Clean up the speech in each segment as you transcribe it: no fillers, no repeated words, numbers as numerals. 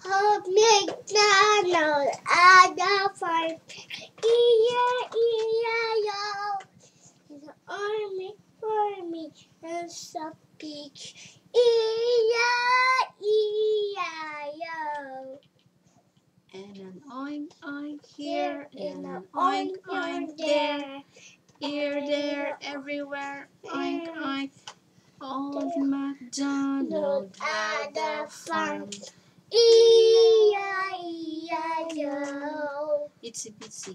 McDonald at the farm. E-I-E-I-O. And the army for me and some pig. E-I-E-I-O. And an oink oink here, and an oink oink there. Here, there, everywhere, oink oink. Old MacDonald had a farm. E-I-E-I-O. Itsy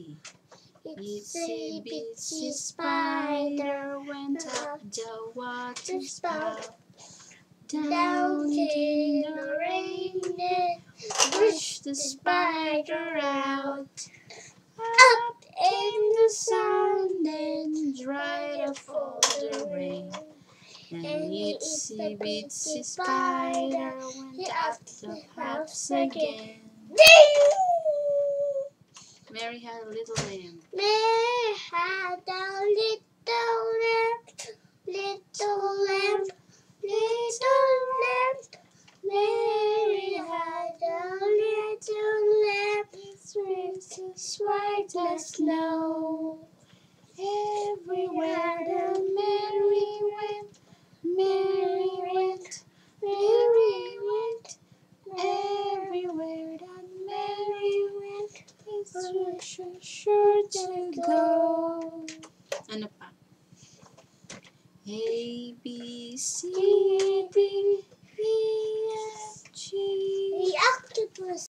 bitsy spider went up the water spout. Down came the rain and pushed the spider out. Up came the sun and dried off all the rain. And itsy bitsy spider went up the house again. Mary had a little lamb. Mary had a little lamb, little lamb, little lamb. Mary had a little lamb, it's white as snow. Everywhere that Mary went, Mary went, Mary went. Everywhere that Mary went, it's sure to go. Ano pa? A, B, C, D, E, F, G. The octopus.